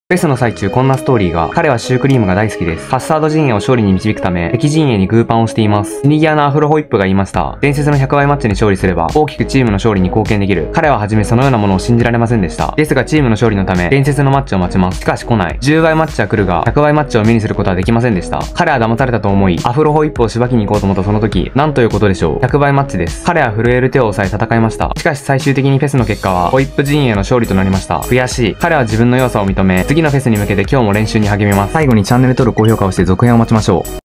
フェスの最中こんなストーリーが、彼はシュークリームが大好きです。カスタード陣営を勝利に導くため、敵陣営にグーパンをしています。死に際のアフロホイップが言いました。伝説の100倍マッチに勝利すれば、大きくチームの勝利に貢献できる。彼ははじめそのようなものを信じられませんでした。ですがチームの勝利のため、伝説のマッチを待ちます。しかし来ない。10倍マッチは来るが、100倍マッチを目にすることはできませんでした。彼は騙されたと思い、アフロホイップをしばきに行こうと思ったその時、なんということでしょう。100倍マッチです。彼は震える手を押さえ戦いました。しかし最終的にフェスの結果は、ホイップ陣営の勝利となりました。悔しい。彼は自分の弱さを認め、次のフェスに向けて今日も練習に励みます。最後にチャンネル登録、高評価をして続編を待ちましょう。